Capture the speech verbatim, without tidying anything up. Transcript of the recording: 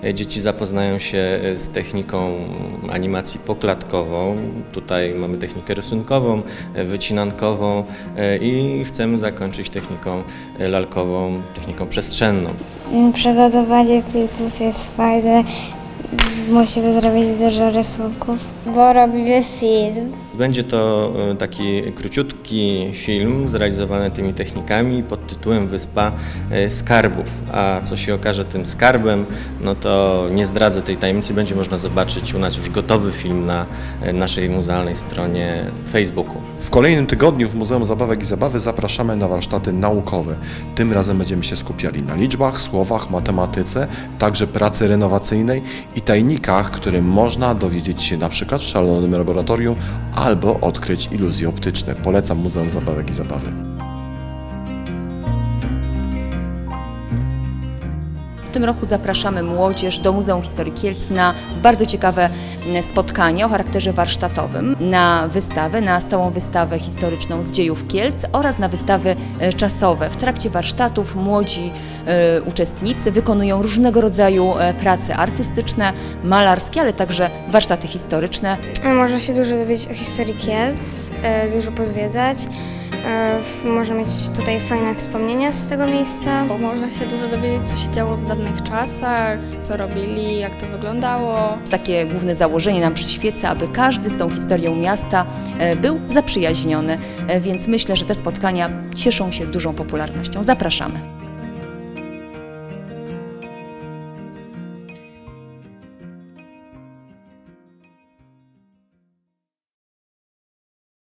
dzieci zapoznają się z techniką animacji poklatkową. Tutaj mamy technikę rysunkową, wycinankową i chcemy zakończyć techniką lalkową, techniką przestrzenną. Przygotowanie klipów jest fajne. Musimy zrobić dużo rysunków, bo robimy film. Będzie to taki króciutki film zrealizowany tymi technikami pod tytułem Wyspa Skarbów. A co się okaże tym skarbem, no to nie zdradzę tej tajemnicy, będzie można zobaczyć u nas już gotowy film na naszej muzealnej stronie Facebooku. W kolejnym tygodniu w Muzeum Zabawek i Zabawy zapraszamy na warsztaty naukowe. Tym razem będziemy się skupiali na liczbach, słowach, matematyce, także pracy renowacyjnej i tajnikach, którym można dowiedzieć się na przykład w szalonym laboratorium albo odkryć iluzje optyczne. Polecam Muzeum Zabawek i Zabawy. W tym roku zapraszamy młodzież do Muzeum Historii Kielc na bardzo ciekawe spotkania o charakterze warsztatowym, na wystawę, na stałą wystawę historyczną z dziejów Kielc oraz na wystawy czasowe. W trakcie warsztatów młodzi y, uczestnicy wykonują różnego rodzaju prace artystyczne, malarskie, ale także warsztaty historyczne. Można się dużo dowiedzieć o historii Kielc, dużo pozwiedzać. Można mieć tutaj fajne wspomnienia z tego miejsca. Bo można się dużo dowiedzieć, co się działo w dawnych czasach, co robili, jak to wyglądało. Takie główne założenie nam przyświeca, aby każdy z tą historią miasta był zaprzyjaźniony, więc myślę, że te spotkania cieszą się dużą popularnością. Zapraszamy.